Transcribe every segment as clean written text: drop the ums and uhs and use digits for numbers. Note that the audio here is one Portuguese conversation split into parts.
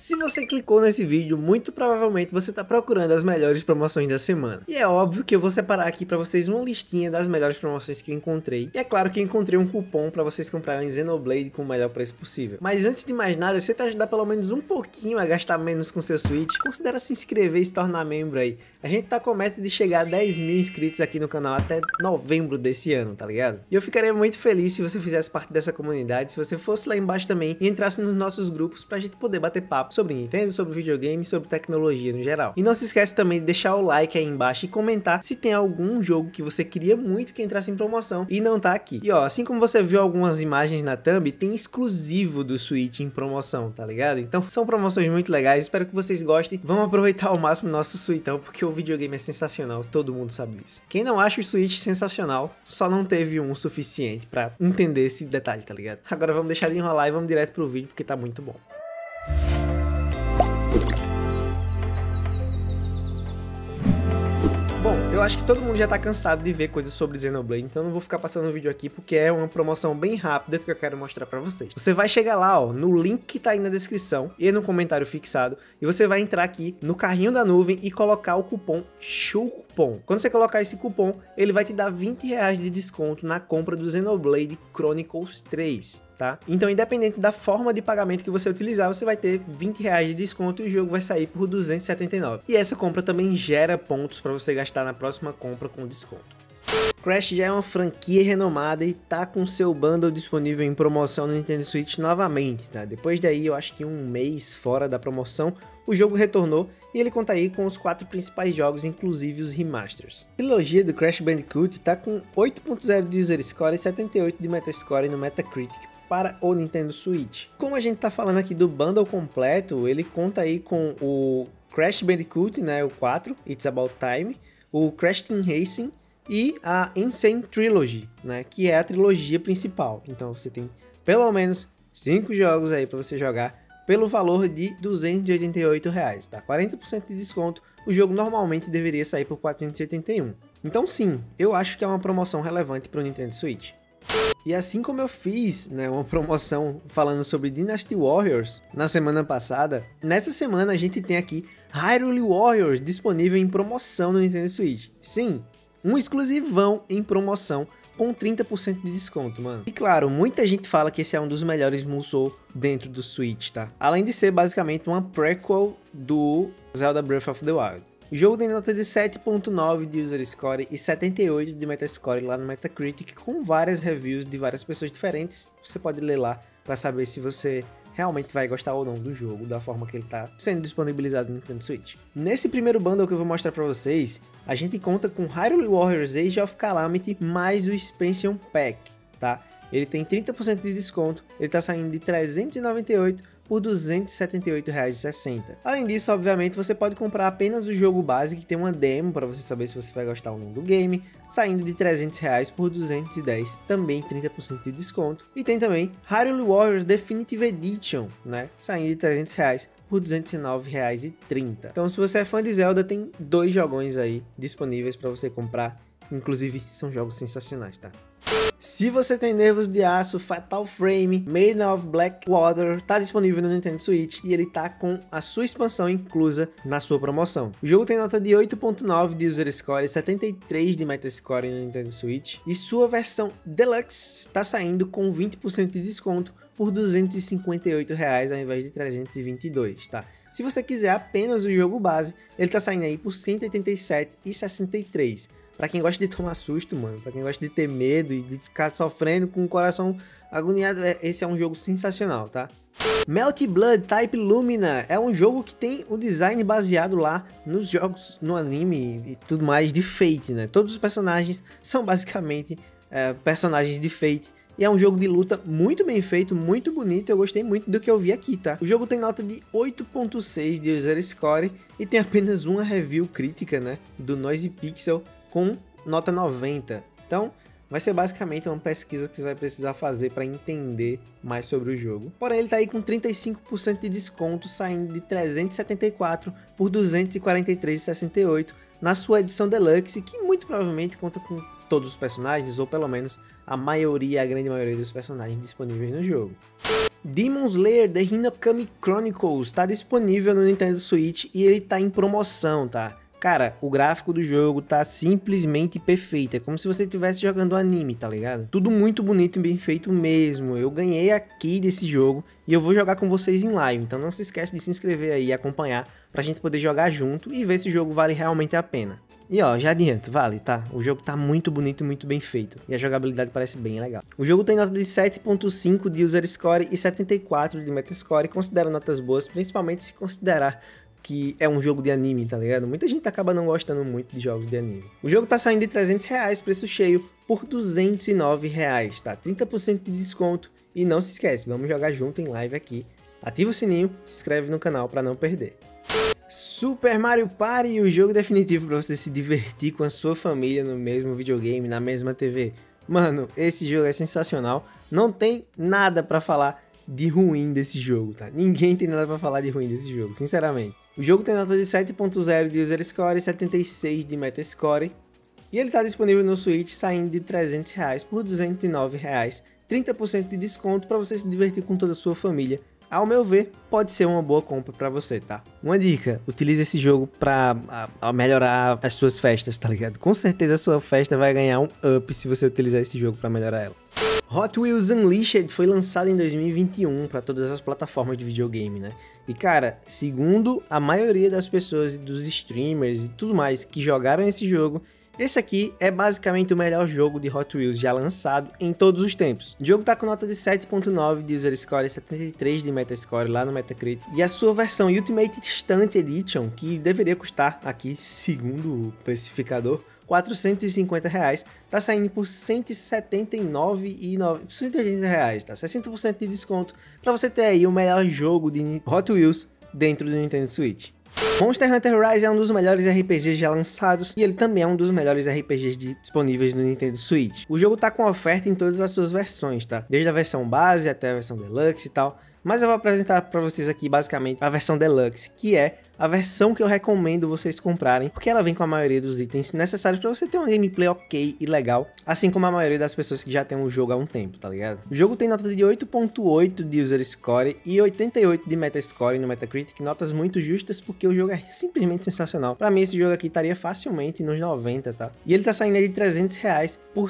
Se você clicou nesse vídeo, muito provavelmente você está procurando as melhores promoções da semana. E é óbvio que eu vou separar aqui para vocês uma listinha das melhores promoções que eu encontrei. E é claro que eu encontrei um cupom para vocês comprarem Xenoblade com o melhor preço possível. Mas antes de mais nada, se você ajudar pelo menos um pouquinho a gastar menos com seu Switch, considera se inscrever e se tornar membro aí. A gente tá com a meta de chegar a 10 mil inscritos aqui no canal até novembro desse ano, tá ligado? E eu ficaria muito feliz se você fizesse parte dessa comunidade, se você fosse lá embaixo também e entrasse nos nossos grupos pra gente poder bater papo sobre Nintendo, sobre videogame, sobre tecnologia no geral. E não se esquece também de deixar o like aí embaixo e comentar se tem algum jogo que você queria muito que entrasse em promoção e não tá aqui. E ó, assim como você viu algumas imagens na thumb, tem exclusivo do Switch em promoção, tá ligado? Então são promoções muito legais, espero que vocês gostem. Vamos aproveitar ao máximo o nosso Switchão, porque o videogame é sensacional, todo mundo sabe disso. Quem não acha o Switch sensacional, só não teve um suficiente pra entender esse detalhe, tá ligado? Agora vamos deixar de enrolar e vamos direto pro vídeo, porque tá muito bom. Bom, eu acho que todo mundo já tá cansado de ver coisas sobre Xenoblade, então eu não vou ficar passando o vídeo aqui porque é uma promoção bem rápida que eu quero mostrar pra vocês. Você vai chegar lá, ó, no link que tá aí na descrição e no comentário fixado, e você vai entrar aqui no carrinho da nuvem e colocar o cupom SHOWCUPON. Quando você colocar esse cupom, ele vai te dar R$20 de desconto na compra do Xenoblade Chronicles 3. Tá? Então, independente da forma de pagamento que você utilizar, você vai ter R$20 de desconto e o jogo vai sair por R$279. E essa compra também gera pontos para você gastar na próxima compra com desconto. Crash já é uma franquia renomada e tá com seu bundle disponível em promoção no Nintendo Switch novamente, tá? Depois daí, eu acho que um mês fora da promoção, o jogo retornou e ele conta aí com os 4 principais jogos, inclusive os remasters. A trilogia do Crash Bandicoot tá com 8.0 de User Score e 78 de Metascore no Metacritic para o Nintendo Switch. Como a gente tá falando aqui do bundle completo, ele conta aí com o Crash Bandicoot, né, o 4, It's About Time, o Crash Team Racing e a Insane Trilogy, né, que é a trilogia principal. Então você tem pelo menos 5 jogos aí para você jogar pelo valor de R$288, tá? 40% de desconto. O jogo normalmente deveria sair por R$481. Então sim, eu acho que é uma promoção relevante para o Nintendo Switch. E assim como eu fiz, né, uma promoção falando sobre Dynasty Warriors na semana passada, nessa semana a gente tem aqui Hyrule Warriors disponível em promoção no Nintendo Switch. Sim, um exclusivão em promoção com 30% de desconto, mano. E claro, muita gente fala que esse é um dos melhores Musou dentro do Switch, tá? Além de ser basicamente uma prequel do Zelda Breath of the Wild. O jogo tem nota de 7.9 de User Score e 78 de Metascore lá no Metacritic, com várias reviews de várias pessoas diferentes. Você pode ler lá para saber se você realmente vai gostar ou não do jogo, da forma que ele está sendo disponibilizado no Nintendo Switch. Nesse primeiro bundle que eu vou mostrar para vocês, a gente conta com Hyrule Warriors Age of Calamity mais o Expansion Pack, tá? Ele tem 30% de desconto, ele está saindo de 398 por R$278,60. Além disso, obviamente, você pode comprar apenas o jogo base, que tem uma demo para você saber se você vai gostar ou não do game, saindo de R$300 por R$210, também 30% de desconto. E tem também Hyrule Warriors Definitive Edition, né, saindo de R$300 por R$209,30. Então, se você é fã de Zelda, tem 2 jogões aí disponíveis para você comprar. Inclusive, são jogos sensacionais, tá? Se você tem nervos de aço, Fatal Frame, Maiden of Blackwater tá disponível no Nintendo Switch e ele tá com a sua expansão inclusa na sua promoção. O jogo tem nota de 8.9 de User Score e 73 de Metascore no Nintendo Switch e sua versão Deluxe tá saindo com 20% de desconto por R$258 ao invés de 322, tá? Se você quiser apenas o jogo base, ele tá saindo aí por R$187,63. Pra quem gosta de tomar susto, mano, pra quem gosta de ter medo e de ficar sofrendo com o coração agoniado, esse é um jogo sensacional, tá? Melt Blood Type Lumina é um jogo que tem o design baseado lá nos jogos, no anime e tudo mais de Fate, né? Todos os personagens são basicamente personagens de Fate. E é um jogo de luta muito bem feito, muito bonito, eu gostei muito do que eu vi aqui, tá? O jogo tem nota de 8.6 de User Score e tem apenas uma review crítica, né, do Noisy Pixel com nota 90. Então, vai ser basicamente uma pesquisa que você vai precisar fazer para entender mais sobre o jogo. Porém, ele tá aí com 35% de desconto, saindo de 374 por 243,68 na sua edição Deluxe, que muito provavelmente conta com todos os personagens, ou pelo menos a grande maioria dos personagens disponíveis no jogo. Demon Slayer The Hinokami Chronicles está disponível no Nintendo Switch e ele tá em promoção, tá? Cara, o gráfico do jogo tá simplesmente perfeito, é como se você estivesse jogando anime, tá ligado? Tudo muito bonito e bem feito mesmo. Eu ganhei aqui desse jogo e eu vou jogar com vocês em live, então não se esquece de se inscrever aí e acompanhar pra gente poder jogar junto e ver se o jogo vale realmente a pena. E ó, já adianto, vale, tá? O jogo tá muito bonito e muito bem feito. E a jogabilidade parece bem legal. O jogo tem nota de 7.5 de User Score e 74 de Metascore. Considero notas boas, principalmente se considerar que é um jogo de anime, tá ligado? Muita gente acaba não gostando muito de jogos de anime. O jogo tá saindo de R$300, preço cheio, por R$209, tá? 30% de desconto. E não se esquece, vamos jogar junto em live aqui. Ativa o sininho, se inscreve no canal pra não perder. Super Mario Party, o jogo definitivo para você se divertir com a sua família no mesmo videogame, na mesma TV. Mano, esse jogo é sensacional, não tem nada para falar de ruim desse jogo, tá? Ninguém tem nada para falar de ruim desse jogo, sinceramente. O jogo tem nota de 7.0 de User Score e 76 de Metascore. E ele tá disponível no Switch, saindo de R$300 por R$209, 30% de desconto para você se divertir com toda a sua família. Ao meu ver, pode ser uma boa compra pra você, tá? Uma dica, utilize esse jogo pra melhorar as suas festas, tá ligado? Com certeza a sua festa vai ganhar um up se você utilizar esse jogo pra melhorar ela. Hot Wheels Unleashed foi lançado em 2021 para todas as plataformas de videogame, né? E cara, segundo a maioria das pessoas, dos streamers e tudo mais que jogaram esse jogo, esse aqui é basicamente o melhor jogo de Hot Wheels já lançado em todos os tempos. O jogo tá com nota de 7.9 de User Score e 73 de Metascore lá no Metacritic. E a sua versão Ultimate Stunt Edition, que deveria custar aqui, segundo o precificador, R$450, tá saindo por R$179,90, tá? 60% de desconto para você ter aí o melhor jogo de Hot Wheels dentro do Nintendo Switch. Monster Hunter Rise é um dos melhores RPGs já lançados e ele também é um dos melhores RPGs disponíveis no Nintendo Switch. O jogo tá com oferta em todas as suas versões, tá? Desde a versão base até a versão Deluxe e tal. Mas eu vou apresentar para vocês aqui basicamente a versão Deluxe, que é a versão que eu recomendo vocês comprarem, porque ela vem com a maioria dos itens necessários para você ter uma gameplay ok e legal, assim como a maioria das pessoas que já tem o jogo há um tempo, tá ligado? O jogo tem nota de 8.8 de User Score e 88 de Metascore no Metacritic, notas muito justas porque o jogo é simplesmente sensacional. Para mim esse jogo aqui estaria facilmente nos 90, tá? E ele tá saindo aí de R$300 por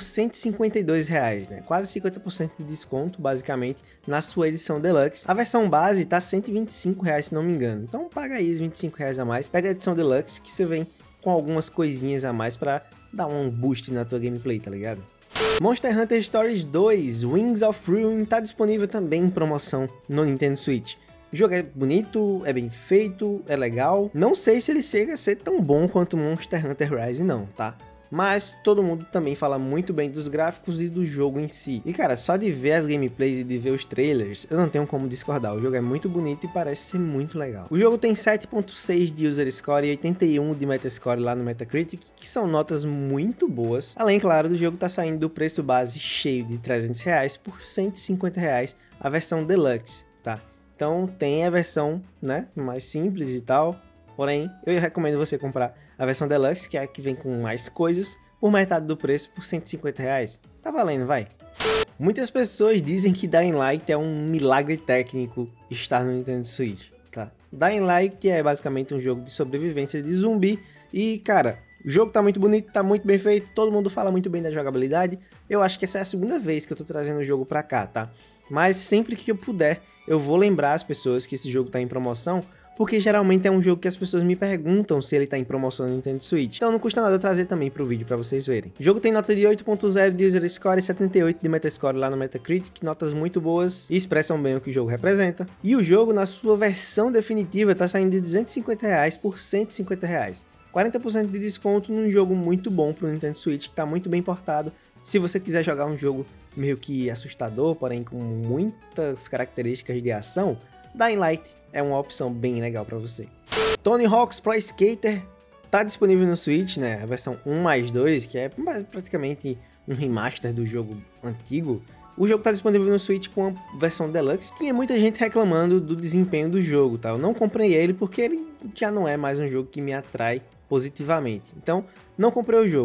R$152, né? Quase 50% de desconto, basicamente, na sua edição Deluxe. A versão base tá R$125, se não me engano, então paga aí os R$25 a mais, pega a edição Deluxe que você vem com algumas coisinhas a mais pra dar um boost na tua gameplay, tá ligado? Monster Hunter Stories 2 Wings of Ruin tá disponível também em promoção no Nintendo Switch. O jogo é bonito, é bem feito, é legal. Não sei se ele chega a ser tão bom quanto Monster Hunter Rise não, tá? Mas todo mundo também fala muito bem dos gráficos e do jogo em si. E cara, só de ver as gameplays e de ver os trailers, eu não tenho como discordar. O jogo é muito bonito e parece ser muito legal. O jogo tem 7.6 de User Score e 81 de Metascore lá no Metacritic, que são notas muito boas. Além, claro, do jogo tá saindo do preço base cheio de R$300 por R$150 a versão Deluxe, tá? Então tem a versão, né, mais simples e tal. Porém, eu recomendo você comprar a versão Deluxe, que é a que vem com mais coisas, por metade do preço, por R$150. Tá valendo, vai! Muitas pessoas dizem que Dying Light é um milagre técnico estar no Nintendo Switch, tá? Dying Light é basicamente um jogo de sobrevivência de zumbi e, cara, o jogo tá muito bonito, tá muito bem feito, todo mundo fala muito bem da jogabilidade. Eu acho que essa é a segunda vez que eu tô trazendo o jogo pra cá, tá? Mas sempre que eu puder, eu vou lembrar as pessoas que esse jogo tá em promoção, porque geralmente é um jogo que as pessoas me perguntam se ele tá em promoção no Nintendo Switch. Então não custa nada eu trazer também pro vídeo pra vocês verem. O jogo tem nota de 8.0 de User Score e 78 de Metascore lá no Metacritic, notas muito boas e expressam bem o que o jogo representa. E o jogo, na sua versão definitiva, tá saindo de R$250 por R$150. 40% de desconto num jogo muito bom pro Nintendo Switch, que tá muito bem portado. Se você quiser jogar um jogo meio que assustador, porém com muitas características de ação, Dying Light é uma opção bem legal para você. Tony Hawk's Pro Skater tá disponível no Switch, né? A versão 1+2, que é praticamente um remaster do jogo antigo. O jogo tá disponível no Switch com a versão Deluxe. Tinha muita gente reclamando do desempenho do jogo, tá? Eu não comprei ele porque ele já não é mais um jogo que me atrai positivamente. Então, não comprei o jogo.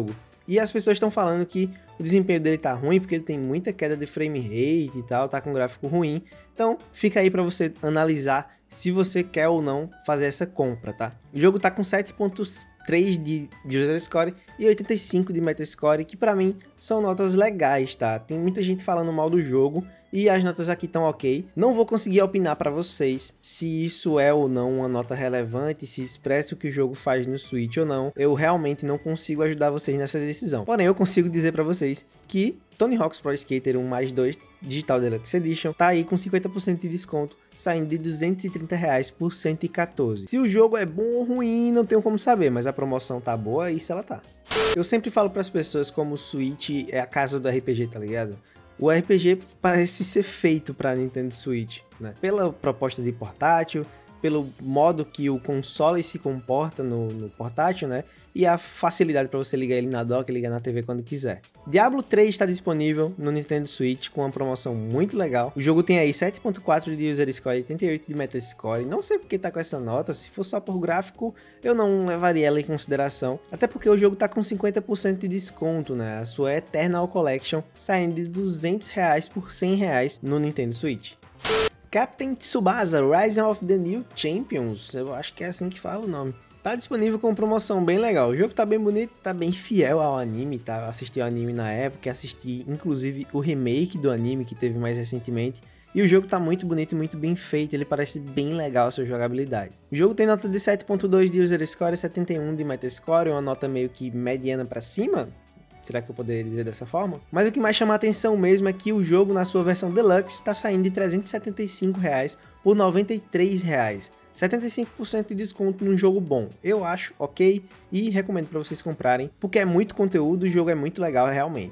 E as pessoas estão falando que o desempenho dele tá ruim porque ele tem muita queda de frame rate e tal, tá com um gráfico ruim. Então fica aí para você analisar se você quer ou não fazer essa compra, tá? O jogo tá com 7.3 de user score e 85 de metascore, que para mim são notas legais, tá? Tem muita gente falando mal do jogo e as notas aqui estão ok. Não vou conseguir opinar para vocês se isso é ou não uma nota relevante, se expressa o que o jogo faz no Switch ou não. Eu realmente não consigo ajudar vocês nessa decisão. Porém, eu consigo dizer para vocês que Tony Hawk's Pro Skater 1+2 Digital Deluxe Edition tá aí com 50% de desconto, saindo de R$230 por 114. Se o jogo é bom ou ruim, não tenho como saber, mas a promoção tá boa, isso ela tá. Eu sempre falo para as pessoas como o Switch é a casa do RPG, tá ligado? O RPG parece ser feito para Nintendo Switch, né? Pela proposta de portátil, pelo modo que o console se comporta no portátil, né? E a facilidade para você ligar ele na dock, ligar na TV quando quiser. Diablo 3 está disponível no Nintendo Switch com uma promoção muito legal. O jogo tem aí 7.4 de user score e 88 de metascore. Não sei porque tá com essa nota, se for só por gráfico, eu não levaria ela em consideração. Até porque o jogo tá com 50% de desconto, né? A sua Eternal Collection saindo de R$200 por R$100 no Nintendo Switch. Captain Tsubasa Rising of the New Champions, eu acho que é assim que fala o nome. Tá disponível com promoção bem legal. O jogo tá bem bonito, tá bem fiel ao anime, tá? Assisti o anime na época, assisti inclusive o remake do anime que teve mais recentemente. E o jogo tá muito bonito e muito bem feito, ele parece bem legal a sua jogabilidade. O jogo tem nota de 7.2 de user score e 71 de metascore, uma nota meio que mediana pra cima. Será que eu poderia dizer dessa forma? Mas o que mais chama a atenção mesmo é que o jogo na sua versão Deluxe está saindo de R$375 por R$93. 75% de desconto num jogo bom. Eu acho ok e recomendo para vocês comprarem, porque é muito conteúdo, o jogo é muito legal realmente.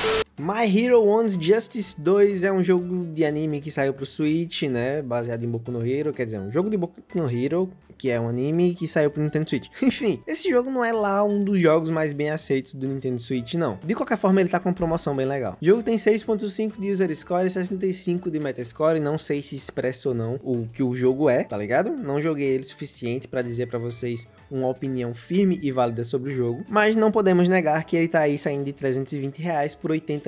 My Hero One's Justice 2 é um jogo de anime que saiu pro Switch, né, baseado em Boku no Hero, quer dizer, um jogo de Boku no Hero, que é um anime que saiu pro Nintendo Switch. Enfim, esse jogo não é lá um dos jogos mais bem aceitos do Nintendo Switch, não. De qualquer forma, ele tá com uma promoção bem legal. O jogo tem 6.5 de user score e 65 de metascore, não sei se expressa ou não o que o jogo é, tá ligado? Não joguei ele o suficiente pra dizer pra vocês uma opinião firme e válida sobre o jogo, mas não podemos negar que ele tá aí saindo de R$320 por R$80,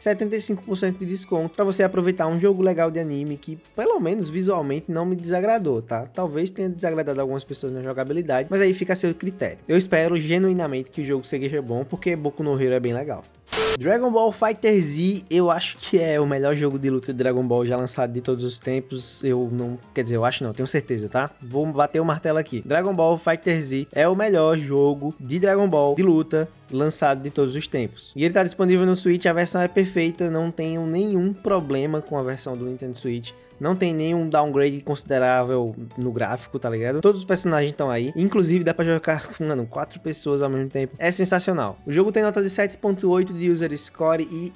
75% de desconto pra você aproveitar um jogo legal de anime que, pelo menos visualmente, não me desagradou, tá? Talvez tenha desagradado algumas pessoas na jogabilidade, mas aí fica a seu critério. Eu espero genuinamente que o jogo seja bom, porque Boku no Hero é bem legal. Dragon Ball FighterZ, eu acho que é o melhor jogo de luta de Dragon Ball já lançado de todos os tempos. Eu não, quer dizer, eu acho não, tenho certeza, tá? Vou bater o martelo aqui. Dragon Ball FighterZ é o melhor jogo de Dragon Ball de luta lançado de todos os tempos. E ele tá disponível no Switch, a versão é perfeita, não tenho nenhum problema com a versão do Nintendo Switch. Não tem nenhum downgrade considerável no gráfico, tá ligado? Todos os personagens estão aí. Inclusive, dá pra jogar com, mano, 4 pessoas ao mesmo tempo. É sensacional. O jogo tem nota de 7.8 de user score e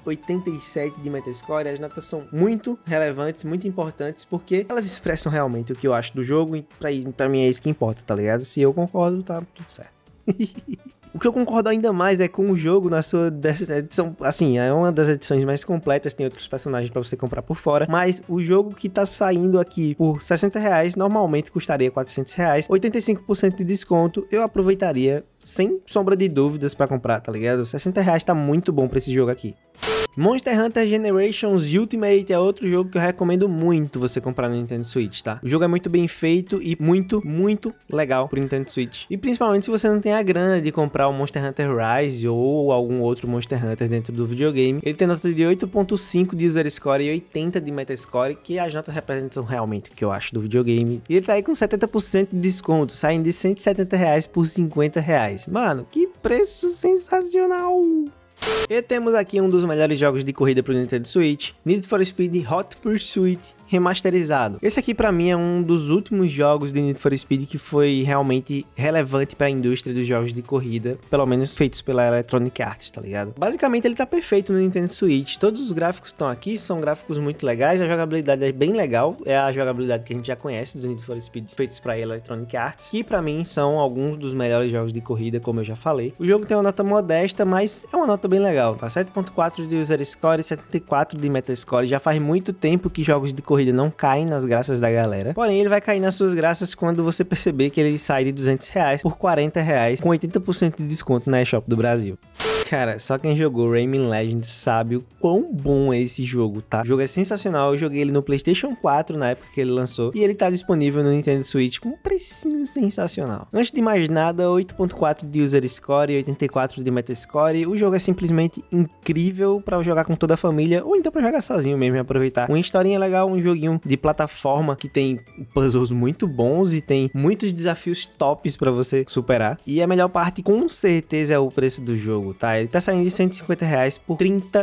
87 de metascore. As notas são muito relevantes, muito importantes, porque elas expressam realmente o que eu acho do jogo. E pra mim é isso que importa, tá ligado? Se eu concordo, tá tudo certo. O que eu concordo ainda mais é com o jogo na sua edição, assim, é uma das edições mais completas, tem outros personagens pra você comprar por fora, mas o jogo que tá saindo aqui por R$60, normalmente custaria R$400, 85% de desconto, eu aproveitaria sem sombra de dúvidas pra comprar, tá ligado? R$60 tá muito bom pra esse jogo aqui. Monster Hunter Generations Ultimate é outro jogo que eu recomendo muito você comprar no Nintendo Switch, tá? O jogo é muito bem feito e muito, muito legal pro Nintendo Switch. E principalmente se você não tem a grana de comprar o Monster Hunter Rise ou algum outro Monster Hunter dentro do videogame. Ele tem nota de 8.5 de user score e 80 de metascore, que as notas representam realmente o que eu acho do videogame. E ele tá aí com 70% de desconto, saindo de R$170 por R$50. Mano, que preço sensacional! E temos aqui um dos melhores jogos de corrida para o Nintendo Switch, Need for Speed Hot Pursuit remasterizado. Esse aqui pra mim é um dos últimos jogos de Need for Speed que foi realmente relevante para a indústria dos jogos de corrida, pelo menos feitos pela Electronic Arts, tá ligado? Basicamente ele tá perfeito no Nintendo Switch, todos os gráficos estão aqui, são gráficos muito legais, a jogabilidade é bem legal, é a jogabilidade que a gente já conhece do Need for Speed feitos para a Electronic Arts, que pra mim são alguns dos melhores jogos de corrida, como eu já falei. O jogo tem uma nota modesta, mas é uma nota bem legal, tá? 7.4 de user score e 74 de metascore, já faz muito tempo que jogos de corrida não caem nas graças da galera, porém ele vai cair nas suas graças quando você perceber que ele sai de R$200 por R$40 com 80% de desconto na eShop do Brasil. Cara, só quem jogou Rayman Legends sabe o quão bom é esse jogo, tá? O jogo é sensacional, eu joguei ele no PlayStation 4 na época que ele lançou e ele tá disponível no Nintendo Switch com um precinho sensacional. Antes de mais nada, 8.4 de User Score e 84 de Metascore, o jogo é simplesmente incrível pra jogar com toda a família ou então pra jogar sozinho mesmo e aproveitar. Uma historinha legal, um joguinho de plataforma que tem puzzles muito bons e tem muitos desafios tops pra você superar. E a melhor parte, com certeza, é o preço do jogo, tá? Ele tá saindo de R$150 por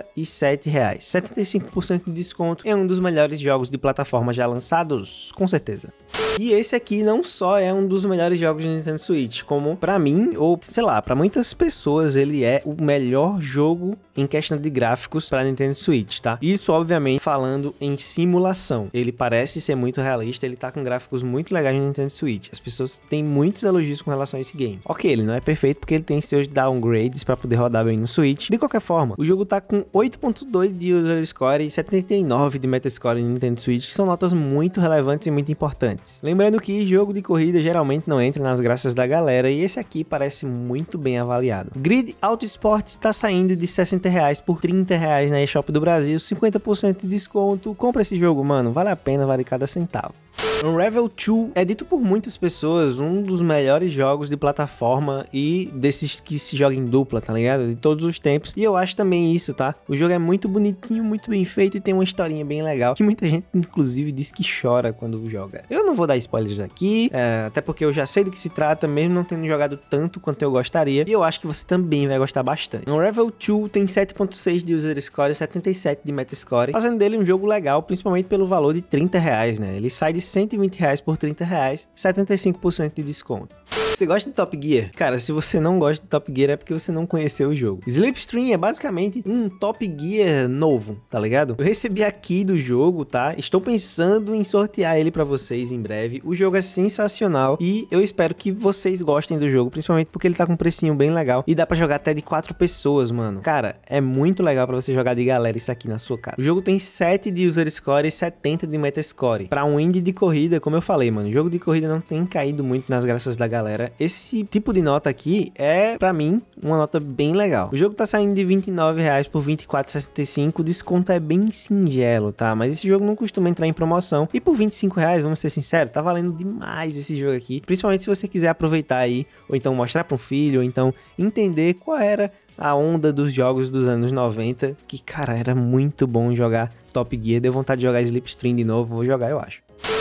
R$37. 75% de desconto. É um dos melhores jogos de plataforma já lançados, com certeza. E esse aqui não só é um dos melhores jogos de Nintendo Switch, como pra mim, ou sei lá, pra muitas pessoas, ele é o melhor jogo em questão de gráficos pra Nintendo Switch, tá? Isso, obviamente, falando em simulação. Ele parece ser muito realista, ele tá com gráficos muito legais no Nintendo Switch. As pessoas têm muitos elogios com relação a esse game. Ok, ele não é perfeito porque ele tem seus downgrades pra poder rodar bem no Switch. De qualquer forma, o jogo tá com 8.2 de User Score e 79 de Metascore no Nintendo Switch, que são notas muito relevantes e muito importantes. Lembrando que jogo de corrida geralmente não entra nas graças da galera e esse aqui parece muito bem avaliado. Grid Auto Sport está saindo de R$60 por R$30 na eShop do Brasil, 50% de desconto. Compra esse jogo, mano, vale a pena, vale cada centavo. Unravel 2 é dito por muitas pessoas um dos melhores jogos de plataforma e desses que se joga em dupla, tá ligado? De todos os tempos. E eu acho também isso, tá? O jogo é muito bonitinho, muito bem feito e tem uma historinha bem legal que muita gente, inclusive, diz que chora quando joga. Eu não vou dar spoilers aqui, até porque eu já sei do que se trata, mesmo não tendo jogado tanto quanto eu gostaria. E eu acho que você também vai gostar bastante. Unravel 2 tem 7.6 de User Score e 77 de Metascore, fazendo dele um jogo legal, principalmente pelo valor de R$30, né? Ele sai de R$120 por R$30, 75% de desconto. Você gosta de Top Gear? Cara, se você não gosta de Top Gear é porque você não conheceu o jogo. Slipstream é basicamente um Top Gear novo, tá ligado? Eu recebi aqui do jogo, tá? Estou pensando em sortear ele pra vocês em breve. O jogo é sensacional e eu espero que vocês gostem do jogo, principalmente porque ele tá com um precinho bem legal e dá pra jogar até de 4 pessoas, mano. Cara, é muito legal pra você jogar de galera isso aqui na sua cara. O jogo tem 7 de User Score e 70 de Metascore. Pra um indie de corrida, como eu falei, mano, jogo de corrida não tem caído muito nas graças da galera. Esse tipo de nota aqui é, pra mim, uma nota bem legal. O jogo tá saindo de R$29 por R$24,65. O desconto é bem singelo, tá? Mas esse jogo não costuma entrar em promoção. E por R$25, vamos ser sinceros, tá valendo demais esse jogo aqui. Principalmente se você quiser aproveitar aí, ou então mostrar pra um filho, ou então entender qual era a onda dos jogos dos anos 90. Que, cara, era muito bom jogar Top Gear. Deu vontade de jogar Slipstream de novo. Vou jogar, eu acho.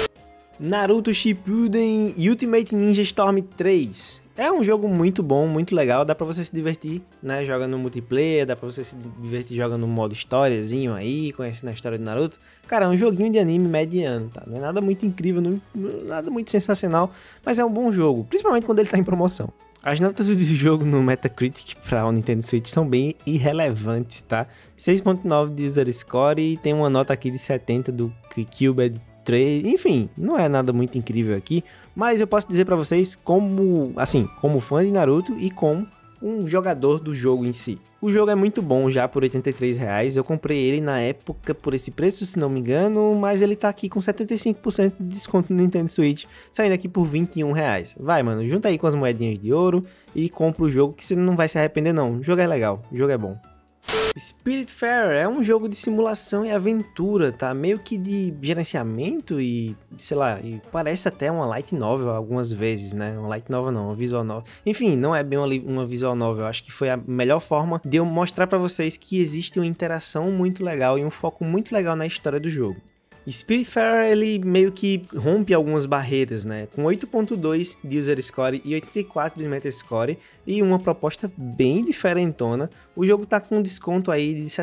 Naruto Shippuden Ultimate Ninja Storm 3. É um jogo muito bom, muito legal, dá pra você se divertir, né, jogando multiplayer, dá pra você se divertir jogando no modo historiazinho aí, conhecendo a história de Naruto. Cara, é um joguinho de anime mediano, tá? Não é nada muito incrível, não, nada muito sensacional, mas é um bom jogo, principalmente quando ele tá em promoção. As notas do jogo no Metacritic para o Nintendo Switch são bem irrelevantes, tá? 6.9 de User Score e tem uma nota aqui de 70 do Cubed 3, enfim, não é nada muito incrível aqui, mas eu posso dizer pra vocês como fã de Naruto e como um jogador do jogo em si. O jogo é muito bom já por R$83, eu comprei ele na época por esse preço, se não me engano, mas ele tá aqui com 75% de desconto no Nintendo Switch, saindo aqui por R$21. Vai, mano, junta aí com as moedinhas de ouro e compra o jogo que você não vai se arrepender não, o jogo é legal, o jogo é bom. Spiritfarer é um jogo de simulação e aventura, tá? Meio que de gerenciamento e, sei lá, e parece até uma light novel algumas vezes, né? Uma light novel não, uma visual novel. Enfim, não é bem uma visual novel, eu acho que foi a melhor forma de eu mostrar pra vocês que existe uma interação muito legal e um foco muito legal na história do jogo. Spiritfarer, ele meio que rompe algumas barreiras, né? Com 8.2 de User Score e 84 de Metascore e uma proposta bem diferentona, o jogo tá com um desconto aí de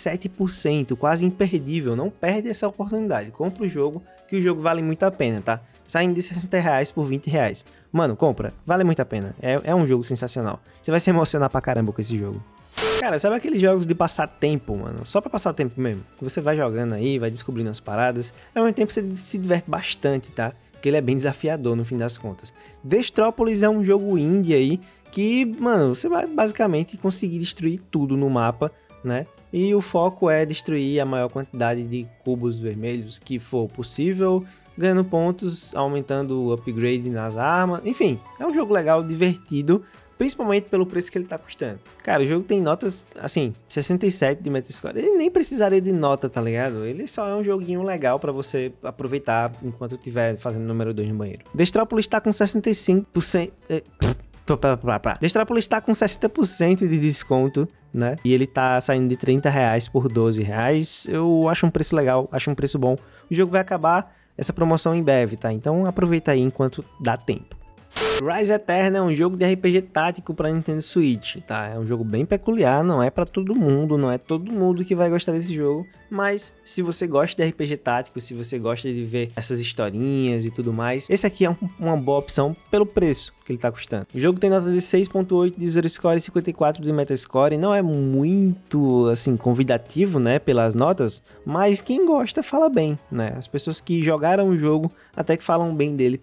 67%, quase imperdível, não perde essa oportunidade, compra o jogo, que o jogo vale muito a pena, tá? Saindo de R$60 por R$20. Mano, compra, vale muito a pena, é um jogo sensacional, você vai se emocionar pra caramba com esse jogo. Cara, sabe aqueles jogos de passar tempo, mano? Só pra passar tempo mesmo. Que você vai jogando aí, vai descobrindo as paradas. Ao mesmo tempo você se diverte bastante, tá? Porque ele é bem desafiador no fim das contas. Destrópolis é um jogo indie aí que, mano, você vai basicamente conseguir destruir tudo no mapa, né? E o foco é destruir a maior quantidade de cubos vermelhos que for possível, ganhando pontos, aumentando o upgrade nas armas. Enfim, é um jogo legal, divertido. principalmente pelo preço que ele tá custando. Cara, o jogo tem notas, assim, 67 de Metascore. Ele nem precisaria de nota, tá ligado? Ele só é um joguinho legal pra você aproveitar enquanto estiver fazendo número 2 no banheiro. Destrópolis tá com 65%... Destrópolis tá com 60% de desconto, né? E ele tá saindo de R$30 por R$12. Eu acho um preço legal, acho um preço bom. O jogo vai acabar essa promoção em breve, tá? Então aproveita aí enquanto dá tempo. Rise Eterna é um jogo de RPG tático para Nintendo Switch, tá? É um jogo bem peculiar, não é para todo mundo, não é todo mundo que vai gostar desse jogo, mas se você gosta de RPG tático, se você gosta de ver essas historinhas e tudo mais, esse aqui é uma boa opção pelo preço que ele tá custando. O jogo tem nota de 6.8 de User Score e 54 de Metascore, não é muito, assim, convidativo, né, pelas notas, mas quem gosta fala bem, né? As pessoas que jogaram o jogo até que falam bem dele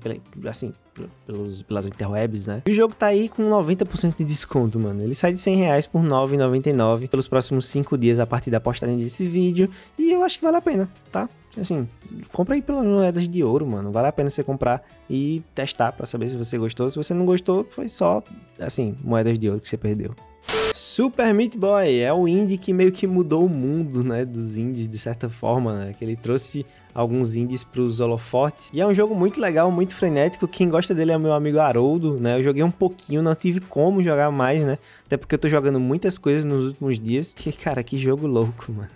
pelas interwebs, né? E o jogo tá aí com 90% de desconto, mano. Ele sai de R$100 por R$9,99 pelos próximos 5 dias a partir da postagem desse vídeo. E eu acho que vale a pena, tá? Assim, compra aí pelas moedas de ouro, mano. Vale a pena você comprar e testar pra saber se você gostou. Se você não gostou, foi só, assim, moedas de ouro que você perdeu. Super Meat Boy é o indie que meio que mudou o mundo, né, dos indies de certa forma, né, que ele trouxe alguns indies para os holofotes, e é um jogo muito legal, muito frenético. Quem gosta dele é o meu amigo Haroldo, né, eu joguei um pouquinho, não tive como jogar mais, né, até porque eu tô jogando muitas coisas nos últimos dias, que cara, que jogo louco, mano.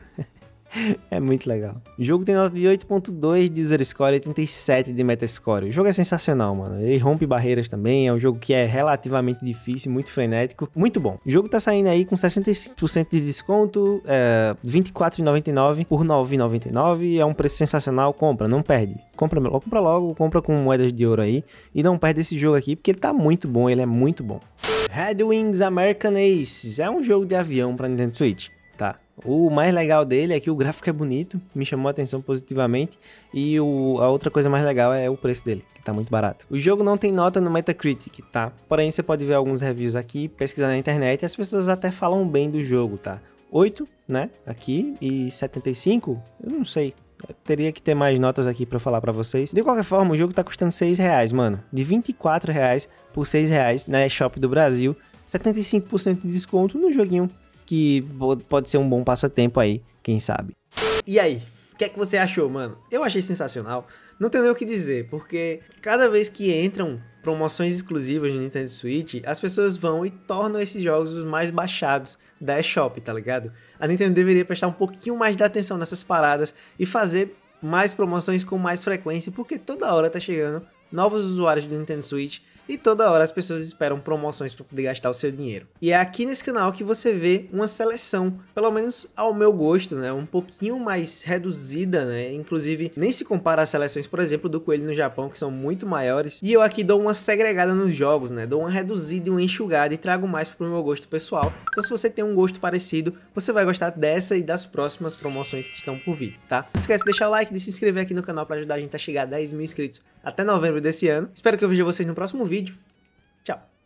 É muito legal. O jogo tem nota de 8.2 de User Score e 87 de Metascore. O jogo é sensacional, mano. Ele rompe barreiras também. É um jogo que é relativamente difícil, muito frenético. Muito bom. O jogo tá saindo aí com 65% de desconto, R$24,99 por R$9,99. É um preço sensacional. Compra, não perde. Compra logo, compra com moedas de ouro aí. E não perde esse jogo aqui, porque ele tá muito bom. Ele é muito bom. Red Wings American Aces é um jogo de avião para Nintendo Switch, tá? O mais legal dele é que o gráfico é bonito, me chamou a atenção positivamente, e a outra coisa mais legal é o preço dele, que tá muito barato. O jogo não tem nota no Metacritic, tá? Porém, você pode ver alguns reviews aqui, pesquisar na internet, e as pessoas até falam bem do jogo, tá? 8, né? Aqui, e 75, eu não sei. Eu teria que ter mais notas aqui pra falar pra vocês. De qualquer forma, o jogo tá custando R$6, mano. De R$24 por R$6 na eShop do Brasil, 75% de desconto no joguinho, que pode ser um bom passatempo aí, quem sabe. E aí, o que é que você achou, mano? Eu achei sensacional. Não tenho nem o que dizer, porque cada vez que entram promoções exclusivas de Nintendo Switch, as pessoas vão e tornam esses jogos os mais baixados da eShop, tá ligado? A Nintendo deveria prestar um pouquinho mais de atenção nessas paradas e fazer mais promoções com mais frequência, porque toda hora tá chegando novos usuários do Nintendo Switch e toda hora as pessoas esperam promoções para poder gastar o seu dinheiro. E é aqui nesse canal que você vê uma seleção, pelo menos ao meu gosto, né, um pouquinho mais reduzida, né, inclusive nem se compara às seleções, por exemplo, do Coelho no Japão, que são muito maiores, e eu aqui dou uma segregada nos jogos, né, dou uma reduzida e uma enxugada e trago mais pro meu gosto pessoal. Então se você tem um gosto parecido, você vai gostar dessa e das próximas promoções que estão por vir, tá? Não se esquece de deixar o like, de se inscrever aqui no canal para ajudar a gente a chegar a 10 mil inscritos até novembro desse ano. Espero que eu veja vocês no próximo vídeo. Tchau!